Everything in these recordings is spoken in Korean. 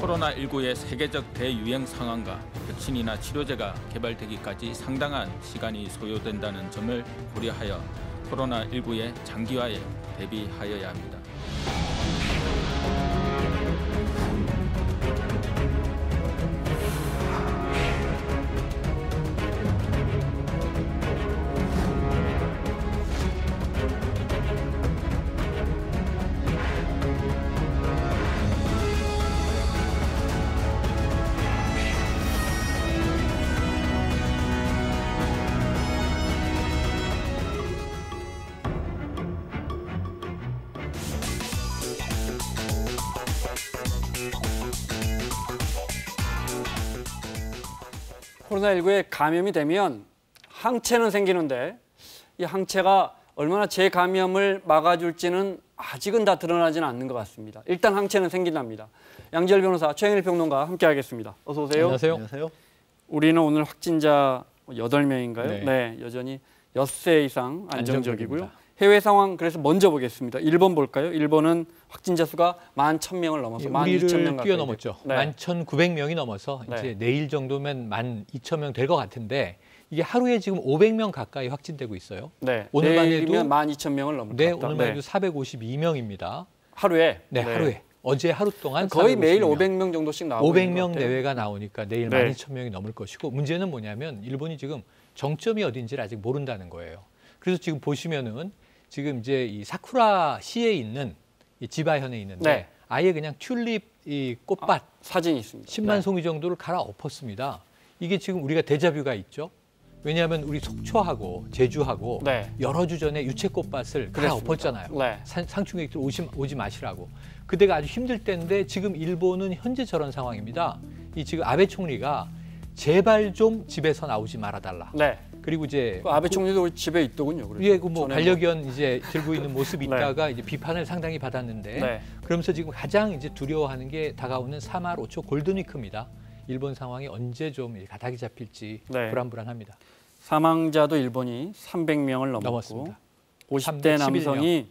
코로나19의 세계적 대유행 상황과 백신이나 치료제가 개발되기까지 상당한 시간이 소요된다는 점을 고려하여 코로나19의 장기화에 대비하여야 합니다. 코로나19에 감염이 되면 항체는 생기는데 이 항체가 얼마나 재감염을 막아줄지는 아직은 다 드러나지는 않는 것 같습니다. 일단 항체는 생긴답니다. 양지열 변호사, 최영일 평론가 함께하겠습니다. 어서 오세요. 안녕하세요. 안녕하세요. 우리는 오늘 확진자 8명인가요? 네. 네, 여전히 엿새 이상 안정적이고요. 안정적입니다. 해외 상황 그래서 먼저 보겠습니다. 일본 볼까요? 일본은 확진자 수가 11,000명을 넘어서 우리를 12,000명 뛰어넘었죠. 네. 11,900명이 넘어서 네. 이제 내일 정도면 12,000명 될 것 같은데 이게 하루에 지금 500명 가까이 확진되고 있어요. 네. 오늘만 내일이면 해도 12,000명을 넘을 네, 것 같다. 오늘만 해도 452명입니다. 하루에? 네, 하루에. 어제 하루 동안 거의 452명. 매일 500명 정도씩 나오고 500명 내외가 나오니까 내일 네. 12,000명이 넘을 것이고 문제는 뭐냐면 일본이 지금 정점이 어딘지를 아직 모른다는 거예요. 그래서 지금 보시면은 지금 이제 이 사쿠라 시에 있는 이 지바현에 있는데 네. 아예 그냥 튤립 이 꽃밭 사진이 있습니다. 10만 송이 정도를 갈아엎었습니다. 이게 지금 우리가 데자뷰가 있죠. 왜냐하면 우리 속초하고 제주하고 네. 여러 주 전에 유채꽃밭을 갈아엎었잖아요. 네. 상충객들 오지 마시라고. 그때가 아주 힘들 때인데 지금 일본은 현재 저런 상황입니다. 이 지금 아베 총리가 제발 좀 집에서 나오지 말아달라. 네. 그리고 이제 그 아베 총리도 우리 집에 있더군요. 예, 그 뭐 반려견 이제 들고 있는 모습이 네. 있다가 이제 비판을 상당히 받았는데 네. 그러면서 지금 가장 이제 두려워하는 게 다가오는 3월 5초 골든위크입니다. 일본 상황이 언제 좀 가닥이 잡힐지 네. 불안불안합니다. 사망자도 일본이 300명을 넘었고 넘었습니다. 50대 311명. 남성이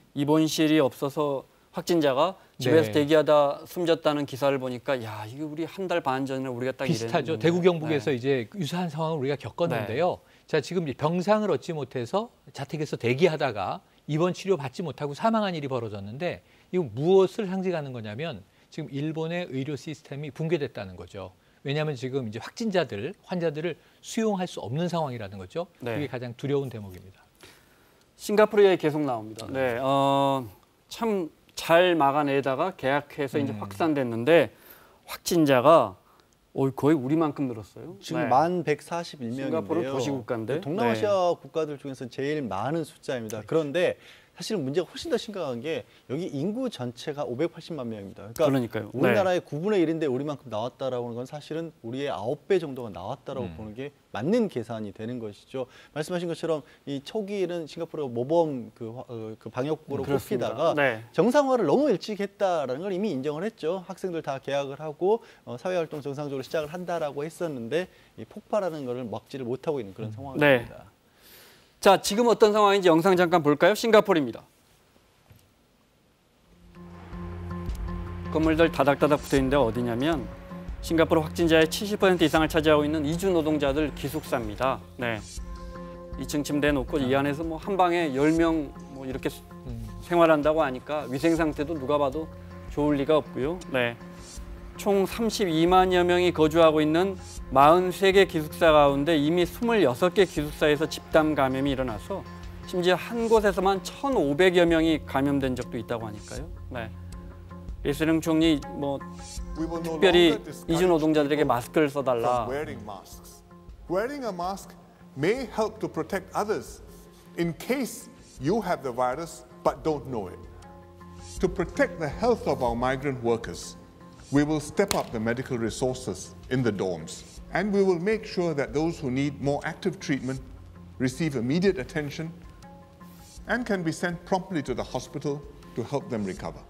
입원실이 없어서 확진자가 집에서 네. 대기하다 숨졌다는 기사를 보니까 야, 이게 우리 한 달 반 전에 우리가 딱 비슷하죠. 이랬는데. 대구 경북에서 네. 이제 유사한 상황을 우리가 겪었는데요. 자, 지금 이제 병상을 얻지 못해서 자택에서 대기하다가 입원 치료 받지 못하고 사망한 일이 벌어졌는데 이거 무엇을 상징하는 거냐면 지금 일본의 의료 시스템이 붕괴됐다는 거죠. 왜냐하면 지금 이제 환자들을 수용할 수 없는 상황이라는 거죠. 네. 그게 가장 두려운 대목입니다. 싱가포르 얘기 계속 나옵니다. 네, 참 잘 막아내다가 계약해서 이제 확산됐는데 확진자가 거의 우리만큼 늘었어요. 지금 네. 11,141명인데요. 싱가포르 도시국가인데 동남아시아 국가들 중에서 제일 많은 숫자입니다. 그런데 사실은 문제가 훨씬 더 심각한 게 여기 인구 전체가 580만 명입니다. 그러니까요. 우리나라의 9분의 1인데 우리만큼 나왔다라고 하는 건 사실은 우리의 9배 정도가 나왔다라고 보는 게 맞는 계산이 되는 것이죠. 말씀하신 것처럼 이 초기에는 싱가포르가 모범 그 방역국으로 그렇습니다. 꼽히다가 네. 정상화를 너무 일찍 했다라는 걸 이미 인정을 했죠. 학생들 다 개학을 하고 사회활동 정상적으로 시작을 한다라고 했었는데 이 폭발하는 것을 막지를 못하고 있는 그런 상황입니다. 네. 자, 지금 어떤 상황인지 영상 잠깐 볼까요? 싱가포르입니다. 건물들 다닥다닥 붙어 있는데 어디냐면 싱가포르 확진자의 70% 이상을 차지하고 있는 이주 노동자들 기숙사입니다. 네. 2층 침대 놓고 이 안에서 뭐 한 방에 10명 뭐 이렇게 생활한다고 하니까 위생 상태도 누가 봐도 좋을 리가 없고요. 네. 총 32만여 명이 거주하고 있는 43개 기숙사 가운데 이미 26개 기숙사에서 집단 감염이 일어나서 심지어 한 곳에서만 1,500여 명이 감염된 적도 있다고 하니까요. 네. 리스령 총리 특별히 이주 노동자들에게 마스크를 써달라. Wearing a mask may help to protect others in case you have the virus but don't know it. To protect the health of our migrant workers, we will step up the medical resources in the dorms, and we will make sure that those who need more active treatment receive immediate attention and can be sent promptly to the hospital to help them recover.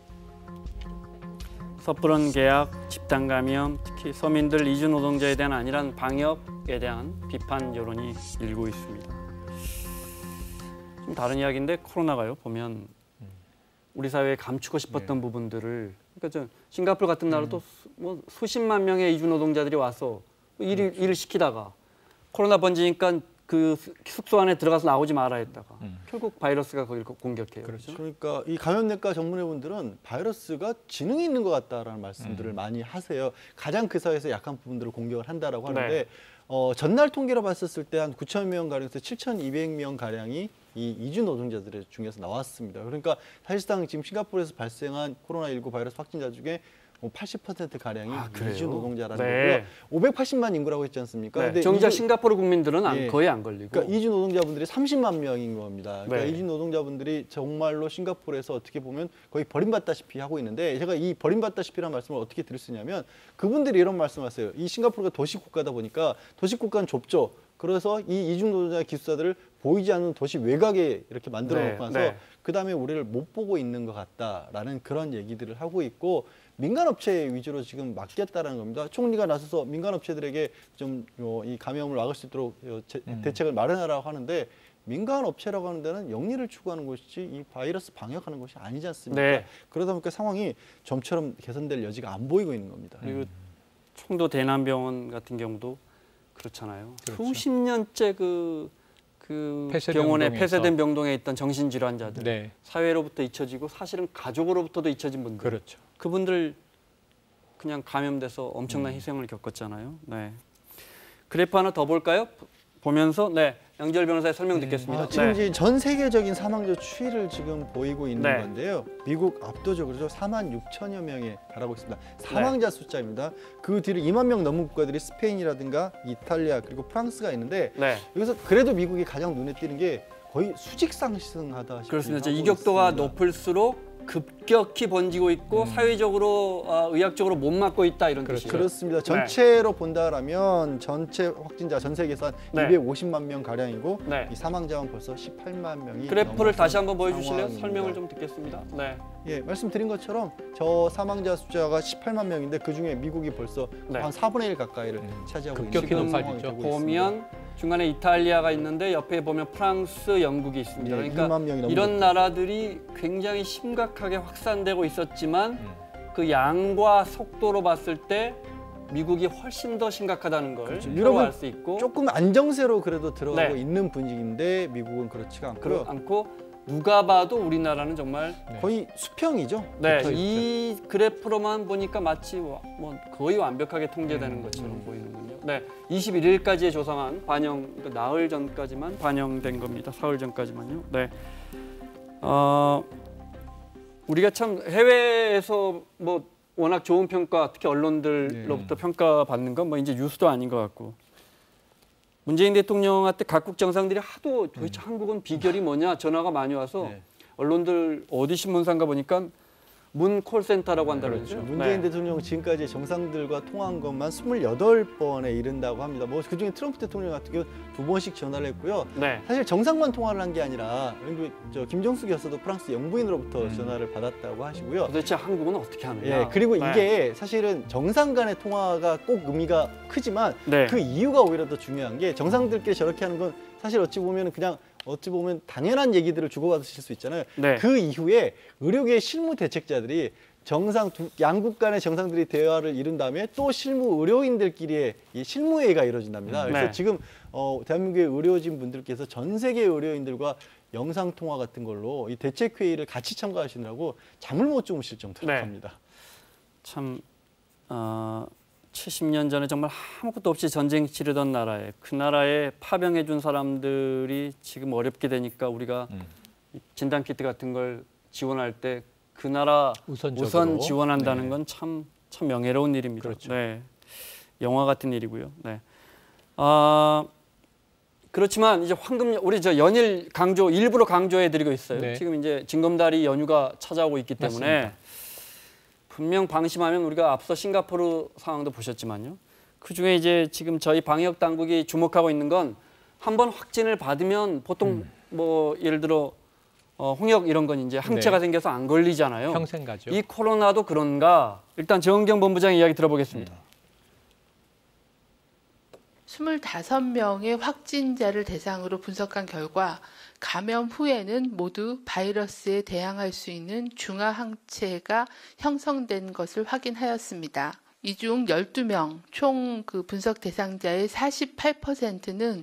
섣부른 계약, 집단 감염, 특히 서민들 이주 노동자에 대한 안일한 방역에 대한 비판 여론이 일고 있습니다. 좀 다른 이야기인데 코로나가요 보면 우리 사회에 감추고 싶었던 부분들을 그러니까 저 싱가포르 같은 나라도 뭐 수십만 명의 이주 노동자들이 와서 일을 시키다가 코로나 번지니까 그 숙소 안에 들어가서 나오지 말아야 했다가 결국 바이러스가 거기를 공격해요. 그렇죠? 그러니까 이 감염내과 전문의분들은 바이러스가 지능이 있는 것 같다라는 말씀들을 많이 하세요. 가장 그 사회에서 약한 부분들을 공격을 한다라고 하는데 전날 통계로 봤었을 때 한 9천 명 가량에서 7,200명 가량이 이 이주 노동자들 중에서 나왔습니다. 그러니까 사실상 지금 싱가포르에서 발생한 코로나19 바이러스 확진자 중에 80% 가량이 이주 노동자라는 거고요. 580만 인구라고 했지 않습니까? 네. 근데 정작 싱가포르 국민들은 거의 안 걸리고. 그러니까 이주 노동자분들이 30만 명인 겁니다. 그러니까 네. 이주 노동자분들이 정말로 싱가포르에서 어떻게 보면 거의 버림받다시피 하고 있는데 제가 이 버림받다시피라는 말씀을 어떻게 드릴 수 있냐면 그분들이 이런 말씀하세요. 이 싱가포르가 도시 국가다 보니까 도시 국가는 좁죠. 그래서 이 이주 노동자 기숙사들을 보이지 않는 도시 외곽에 이렇게 만들어 놓고 나서 그다음에 우리를 못 보고 있는 것 같다라는 그런 얘기들을 하고 있고 민간업체 위주로 지금 맡겼다라는 겁니다. 총리가 나서서 민간업체들에게 좀 이 감염을 막을 수 있도록 대책을 마련하라고 하는데 민간업체라고 하는 데는 영리를 추구하는 것이지 이 바이러스 방역하는 것이 아니지 않습니까? 네. 그러다 보니까 상황이 좀처럼 개선될 여지가 안 보이고 있는 겁니다. 그리고 청도 대남병원 같은 경우도 그렇잖아요. 수십 년째 그 병원에 폐쇄된 병동에 있던 정신질환자들 사회로부터 잊혀지고 사실은 가족으로부터도 잊혀진 분들 그분들 그냥 감염돼서 엄청난 희생을 겪었잖아요. 네. 그래프 하나 더 볼까요? 보면서 양지열 변호사의 설명 듣겠습니다. 지금 이제 전 세계적인 사망자 추이를 지금 보이고 있는 건데요. 미국 압도적으로 4만 6천여 명에 달하고 있습니다. 사망자 숫자입니다. 그 뒤로 2만 명 넘는 국가들이 스페인이라든가 이탈리아 그리고 프랑스가 있는데 여기서 그래도 미국이 가장 눈에 띄는 게 거의 수직 상승하다. 그렇습니다. 이격도가 높을수록 급격히 번지고 있고 사회적으로 의학적으로 못 막고 있다 이런 뜻이죠. 그렇습니다. 전체로 본다라면 전체 확진자 전 세계에서 한 250만 명 가량이고 이 사망자는 벌써 18만 명이 그래프를 다시 한번 보여주실래요? 설명을 좀 듣겠습니다. 예, 말씀드린 것처럼 저 사망자 숫자가 18만 명인데 그중에 미국이 벌써 한 4분의 1 가까이를 차지하고 급격히 있는 높아지죠. 보면 중간에 이탈리아가 있는데 옆에 보면 프랑스, 영국이 있습니다. 그러니까 이런 나라들이 굉장히 심각하게 확산되고 있었지만 그 양과 속도로 봤을 때 미국이 훨씬 더 심각하다는 걸 유럽은 알 수 있고 조금 안정세로 그래도 들어가고 있는 분위기인데 미국은 그렇지가 않고 누가 봐도 우리나라는 정말 거의 수평이죠. 이 그래프로만 보니까 마치 뭐 거의 완벽하게 통제되는 것처럼 보이는군요. 21일까지의 조사만 반영, 나흘 전까지만 반영된 겁니다. 사흘 전까지만요. 우리가 참 해외에서 뭐 워낙 좋은 평가, 특히 언론들로부터 평가받는 건 뭐 이제 뉴스도 아닌 것 같고. 문재인 대통령한테 각국 정상들이 하도 도대체 한국은 비결이 뭐냐 전화가 많이 와서 언론들 어디 신문사인가 보니까 문 콜센터라고 한다고 그러죠. 문재인 대통령 지금까지 정상들과 통화한 것만 28번에 이른다고 합니다. 뭐 그중에 트럼프 대통령 같은 경우 2번씩 전화를 했고요. 사실 정상만 통화를 한 게 아니라 김정숙 여사도 프랑스 영부인으로부터 전화를 받았다고 하시고요. 도대체 한국은 어떻게 하느냐. 그리고 이게 사실은 정상 간의 통화가 꼭 의미가 크지만 그 이유가 오히려 더 중요한 게 정상들끼리 저렇게 하는 건 사실 어찌 보면 당연한 얘기들을 주고받으실 수 있잖아요. 그 이후에 의료계의 실무 대책자들이 양국 간의 정상들이 대화를 이룬 다음에 또 실무 의료인들끼리의 이 실무회의가 이루어진답니다. 그래서 지금 대한민국의 의료진 분들께서 전 세계 의료인들과 영상 통화 같은 걸로 이 대책회의를 같이 참가하시느라고 잠을 못 주무실 정도로 합니다. 참 70년 전에 정말 아무것도 없이 전쟁 치르던 나라에 그 나라에 파병해 준 사람들이 지금 어렵게 되니까 우리가 진단키트 같은 걸 지원할 때 그 나라 우선 지원한다는 건 참 명예로운 일입니다. 영화 같은 일이고요. 그렇지만 이제 우리 연일 일부러 강조해드리고 있어요. 지금 이제 징검다리 연휴가 찾아오고 있기 때문에 분명 방심하면 우리가 앞서 싱가포르 상황도 보셨지만요. 그중에 이제 지금 저희 방역 당국이 주목하고 있는 건 한번 확진을 받으면 보통 뭐 예를 들어 홍역 이런 건 이제 항체가 생겨서 안 걸리잖아요. 평생 가죠. 이 코로나도 그런가? 일단 정은경 본부장의 이야기 들어보겠습니다. 25명의 확진자를 대상으로 분석한 결과 감염 후에는 모두 바이러스에 대항할 수 있는 중화항체가 형성된 것을 확인하였습니다. 이 중 12명, 총 그 분석 대상자의 48%는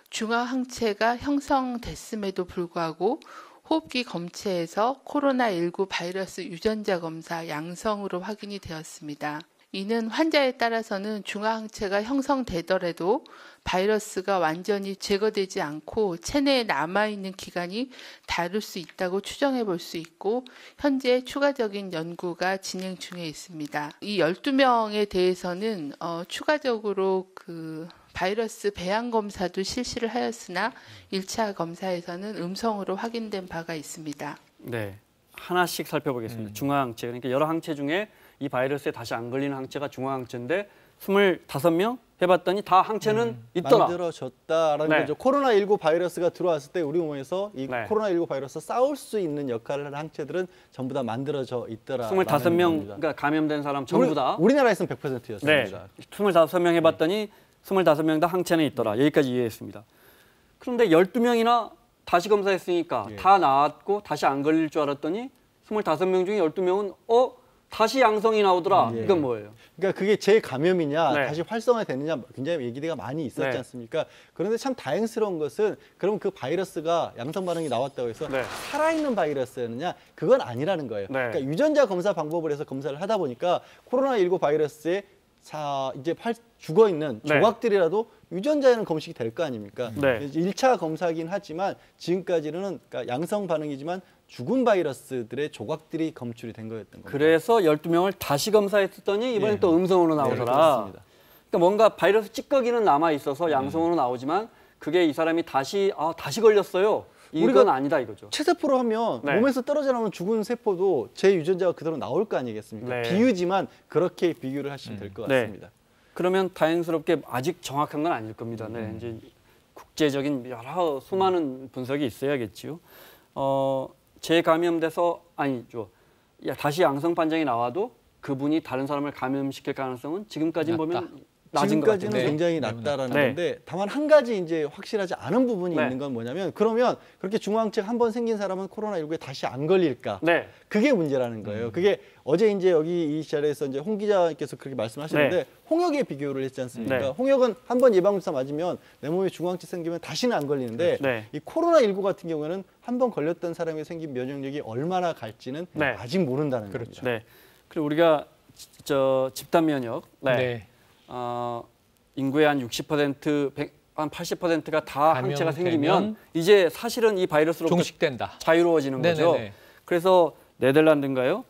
중화항체가 형성됐음에도 불구하고 호흡기 검체에서 코로나19 바이러스 유전자 검사 양성으로 확인이 되었습니다. 이는 환자에 따라서는 중화항체가 형성되더라도 바이러스가 완전히 제거되지 않고 체내에 남아있는 기간이 다를 수 있다고 추정해 볼 수 있고 현재 추가적인 연구가 진행 중에 있습니다. 이 12명에 대해서는 추가적으로 그 바이러스 배양 검사도 실시를 하였으나 1차 검사에서는 음성으로 확인된 바가 있습니다. 네, 하나씩 살펴보겠습니다. 중화항체, 그러니까 여러 항체 중에 이 바이러스에 다시 안 걸리는 항체가 중화항체인데 25명 해봤더니 다 항체는 있더라. 만들어졌다라는 네. 거죠. 코로나19 바이러스가 들어왔을 때 우리 몸에서 이 네. 코로나19 바이러스 싸울 수 있는 역할을 하는 항체들은 전부 다 만들어져 있더라. 25명 그러니까 감염된 사람 전부 다. 우리나라에서는 100%였습니다. 네, 25명 해봤더니 25명 다 항체는 있더라. 여기까지 이해했습니다. 그런데 12명이나 다시 검사했으니까 예. 다 나았고 다시 안 걸릴 줄 알았더니 25명 중에 12명은 다시 양성이 나오더라. 예. 이건 뭐예요? 그러니까 그게 재감염이냐 네. 다시 활성화되느냐 굉장히 얘기가 많이 있었지 네. 않습니까? 그런데 참 다행스러운 것은 그럼 그 바이러스가 양성 반응이 나왔다고 해서 네. 살아있는 바이러스였느냐? 그건 아니라는 거예요. 네. 그러니까 유전자 검사 방법을 해서 검사를 하다 보니까 코로나19 바이러스에 이제 죽어 있는 네. 조각들이라도 유전자에는 검식이 될 거 아닙니까? 네. 1차 검사긴 하지만 지금까지는 그러니까 양성 반응이지만 죽은 바이러스들의 조각들이 검출이 된 거였던 거예요. 그래서 12명을 다시 검사했더니 이번엔 예. 또 음성으로 네, 나오더라. 그렇습니다. 그러니까 뭔가 바이러스 찌꺼기는 남아 있어서 양성으로 나오지만 그게 이 사람이 다시 걸렸어요. 이건 우리가 아니다 이거죠. 체세포로 하면 네. 몸에서 떨어져 나오는 죽은 세포도 제 유전자가 그대로 나올 거 아니겠습니까? 네. 비유지만 그렇게 비교를 하시면 될 것 네. 같습니다. 그러면 다행스럽게 아직 정확한 건 아닐 겁니다. 네, 이제 국제적인 여러 수많은 분석이 있어야겠지요. 재감염돼서 다시 양성 판정이 나와도 그분이 다른 사람을 감염시킬 가능성은 지금까지는 보면 낮은 것 지금까지는 같은데. 굉장히 낮다라는 네. 건데 다만 한 가지 이제 확실하지 않은 부분이 네. 있는 건 뭐냐면 그러면 그렇게 중화항체가 한 번 생긴 사람은 코로나19에 다시 안 걸릴까? 네. 그게 문제라는 거예요. 그게 어제 이제 여기 이 자리에서 이제 홍 기자께서 그렇게 말씀하셨는데 네. 홍역에 비교를 했지 않습니까? 네. 홍역은 한 번 예방주사 맞으면 내 몸에 중화항체 생기면 다시는 안 걸리는데 네. 이 코로나19 같은 경우에는 한 번 걸렸던 사람이 생긴 면역력이 얼마나 갈지는 네. 아직 모른다는 그렇죠. 겁니다. 네. 그리고 우리가 집단 면역, 네. 인구의 한 60%, 한 80%가 다 항체가 감염되면 생기면 이제 사실은 이 바이러스로부터 종식된다. 자유로워지는 거죠. 네네네. 그래서 네덜란드인가요?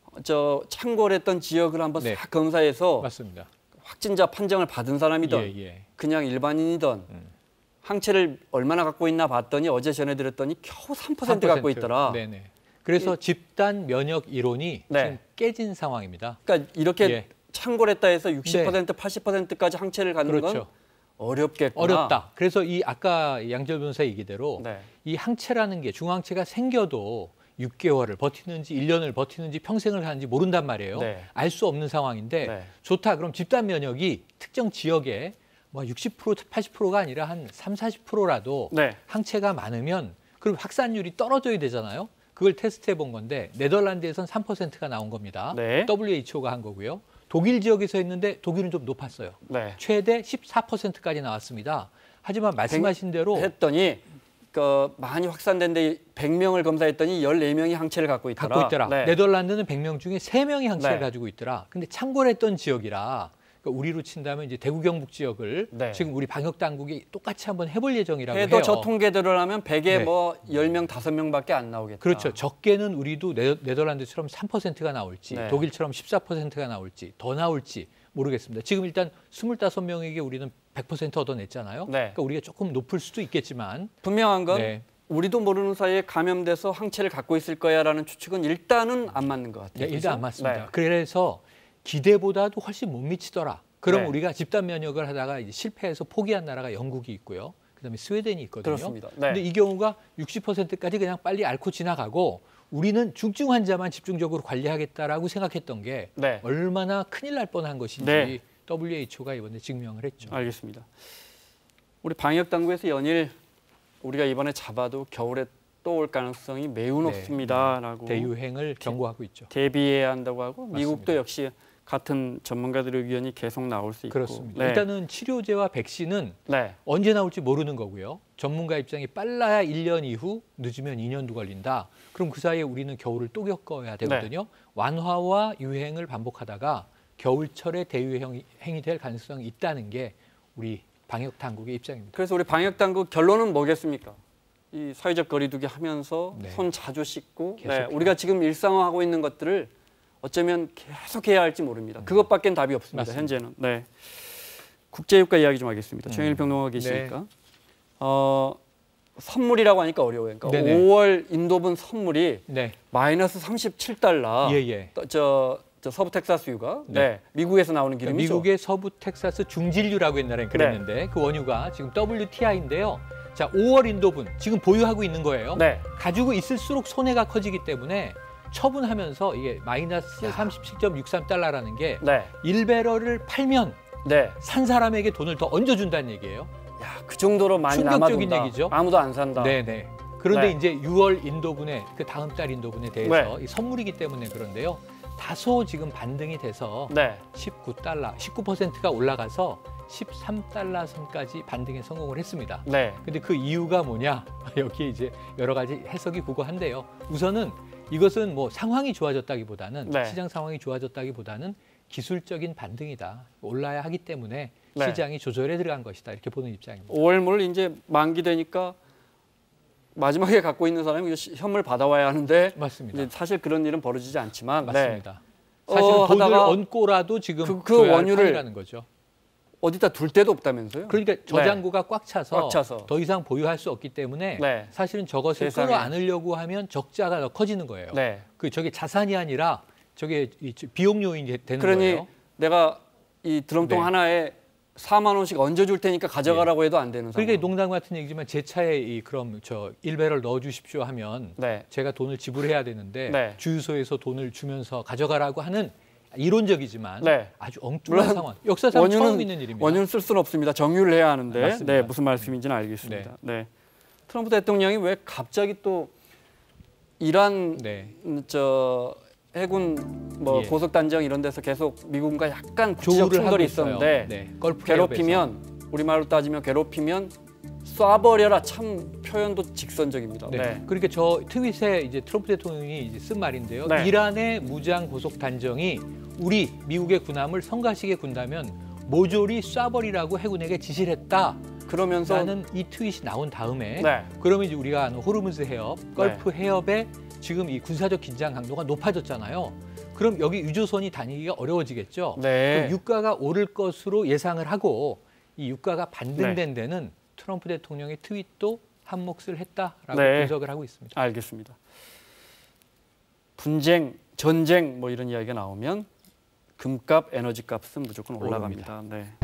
창궐했던 지역을 한번 네. 싹 검사해서 맞습니다. 확진자 판정을 받은 사람이든 예. 그냥 일반인이든 항체를 얼마나 갖고 있나 봤더니 어제 전해드렸더니 겨우 3% 갖고 있더라. 네네. 그래서 집단 면역 이론이 네. 지금 깨진 상황입니다. 그러니까 이렇게 예. 창궐했다 해서 60%, 80%까지 항체를 갖는 그렇죠. 건 어렵겠구나. 어렵다. 그래서 이 아까 양절 변호사 얘기대로 네. 이 항체라는 게 중항체가 생겨도 6개월을 버티는지 1년을 버티는지 평생을 하는지 모른단 말이에요. 네. 알 수 없는 상황인데 네. 좋다. 그럼 집단 면역이 특정 지역에 뭐 60%, 80%가 아니라 한 3, 40%라도 네. 항체가 많으면 그럼 확산율이 떨어져야 되잖아요. 그걸 테스트해 본 건데 네덜란드에선 3%가 나온 겁니다. 네. WHO가 한 거고요. 독일 지역에서 했는데 독일은 좀 높았어요. 네. 최대 14%까지 나왔습니다. 하지만 말씀하신 대로 했더니 많이 확산된 데 100명을 검사했더니 14명이 항체를 갖고 있더라. 갖고 있더라. 네. 네덜란드는 100명 중에 3명이 항체를 네. 가지고 있더라. 근데 창궐했던 지역이라 그러니까 우리로 친다면 이제 대구 경북 지역을 네. 지금 우리 방역 당국이 똑같이 한번 해볼 예정이라고 해도 해요. 저 통계대로라면 100에 네. 뭐 10명, 5명밖에 안 나오겠다. 그렇죠. 적게는 우리도 네덜란드처럼 3%가 나올지 네. 독일처럼 14%가 나올지 더 나올지 모르겠습니다. 지금 일단 25명에게 우리는 100% 얻어냈잖아요. 네. 그러니까 우리가 조금 높을 수도 있겠지만 분명한 건 네. 우리도 모르는 사이에 감염돼서 항체를 갖고 있을 거야라는 추측은 일단은 안 맞는 것 같아요. 네, 일단 안 그죠? 맞습니다. 네. 그래서 기대보다도 훨씬 못 미치더라. 그럼 네. 우리가 집단 면역을 하다가 이제 실패해서 포기한 나라가 영국이 있고요. 그다음에 스웨덴이 있거든요. 그렇습니다. 네. 근데 이 경우가 60%까지 그냥 빨리 앓고 지나가고 우리는 중증 환자만 집중적으로 관리하겠다라고 생각했던 게 네. 얼마나 큰일 날 뻔한 것인지 네. WHO가 이번에 증명을 했죠. 알겠습니다. 우리 방역 당국에서 연일 우리가 이번에 잡아도 겨울에 또 올 가능성이 매우 높습니다라고 대유행을 경고하고 있죠. 대비해야 한다고 하고 미국도 맞습니다. 역시 같은 전문가들의 의견이 계속 나올 수 있고. 그렇습니다. 일단은 치료제와 백신은 네. 언제 나올지 모르는 거고요. 전문가 입장이 빨라야 1년 이후, 늦으면 2년도 걸린다. 그럼 그 사이에 우리는 겨울을 또 겪어야 되거든요. 완화와 유행을 반복하다가 겨울철에 대유행이 될 가능성이 있다는 게 우리 방역 당국의 입장입니다. 그래서 우리 방역 당국 결론은 뭐겠습니까? 이 사회적 거리두기 하면서 네. 손 자주 씻고 계속해요. 우리가 지금 일상화하고 있는 것들을 어쩌면 계속해야 할지 모릅니다. 그것밖엔 답이 없습니다. 맞습니다. 현재는. 네. 국제유가 이야기 좀 하겠습니다. 최영일 평론가 계시니까. 선물이라고 하니까 어려워요. 그러니까 네네. 5월 인도분 선물이 네. 마이너스 37달러. 예. 저 서부 텍사스유가 네. 미국에서 나오는 기름이죠. 미국의 서부 텍사스 중진류라고 옛날에 그랬는데 그 원유가 지금 WTI인데요. 자, 5월 인도분 지금 보유하고 있는 거예요. 네. 가지고 있을수록 손해가 커지기 때문에 처분하면서 이게 마이너스 37.63달러라는 게 네. 1배럴을 팔면 네. 산 사람에게 돈을 더 얹어준다는 얘기예요. 야, 그 정도로 많이 충격적인 남아돈다. 얘기죠. 아무도 안 산다. 네네. 그런데 네. 이제 6월 인도분에 그 다음 달 인도분에 대해서 이 선물이기 때문에 그런데요. 다소 지금 반등이 돼서 네. 19달러, 19%가 올라가서 13달러 선까지 반등에 성공을 했습니다. 네. 근데 그 이유가 뭐냐? 여기에 이제 여러 가지 해석이 구고한데요. 우선은 이것은 뭐 상황이 좋아졌다기보다는 네. 시장 상황이 좋아졌다기보다는 기술적인 반등이다. 올라야 하기 때문에 네. 시장이 조절에 들어간 것이다. 이렇게 보는 입장입니다. 5월물 이제 만기되니까 마지막에 갖고 있는 사람이 현물 받아와야 하는데 맞습니다. 이제 사실 그런 일은 벌어지지 않지만 맞습니다. 네. 사실은 돈을 하다가 얹고라도 지금 그 줘야 할 원유를 판이라는 거죠. 어디다 둘 데도 없다면서요? 그러니까 저장고가 꽉 차서 더 이상 보유할 수 없기 때문에 네. 사실은 저것을 세상에. 끌어안으려고 하면 적자가 더 커지는 거예요. 네. 저게 자산이 아니라 저게 비용 요인이 되는 그러니 거예요. 내가 이 드럼통 네. 하나에 4만 원씩 얹어줄 테니까 가져가라고 해도 안 되는 상황. 그러니까 농담 같은 얘기지만 제 차에 그럼 저 1배럴 넣어주십시오 하면 네. 제가 돈을 지불해야 되는데 네. 주유소에서 돈을 주면서 가져가라고 하는 이론적이지만 네. 아주 엉뚱한 물론 상황. 역사상 처음 있는 일입니다. 원유는 쓸 수는 없습니다. 정유를 해야 하는데 맞습니다. 네, 무슨 말씀인지는 알겠습니다. 네. 트럼프 대통령이 왜 갑자기 또 이란 네. 저 해군 뭐 예. 고속 단정 이런 데서 계속 미국과 약간 구체적 조우를 하고 충돌이 있어요. 있었는데 네. 걸프 괴롭히면 우리말로 따지면 괴롭히면 쏴버려라. 참 표현도 직선적입니다. 네. 네. 그러니까 저 트윗에 이제 트럼프 대통령이 이제 쓴 말인데요. 네. 이란의 무장 고속 단정이 우리 미국의 군함을 성가시게 군다면 모조리 쏴버리라고 해군에게 지시를 했다. 그러면서 라는 이 트윗이 나온 다음에 네. 그러면 이제 우리가 아는 호르무즈 해협, 걸프 해협에 지금 이 군사적 긴장 강도가 높아졌잖아요. 그럼 여기 유조선이 다니기가 어려워지겠죠. 네. 그럼 유가가 오를 것으로 예상을 하고 이 유가가 반등된 데는 트럼프 대통령의 트윗도 한 몫을 했다라고 분석을 하고 있습니다. 알겠습니다. 분쟁, 전쟁 뭐 이런 이야기가 나오면 금값, 에너지 값은 무조건 올라갑니다. 네.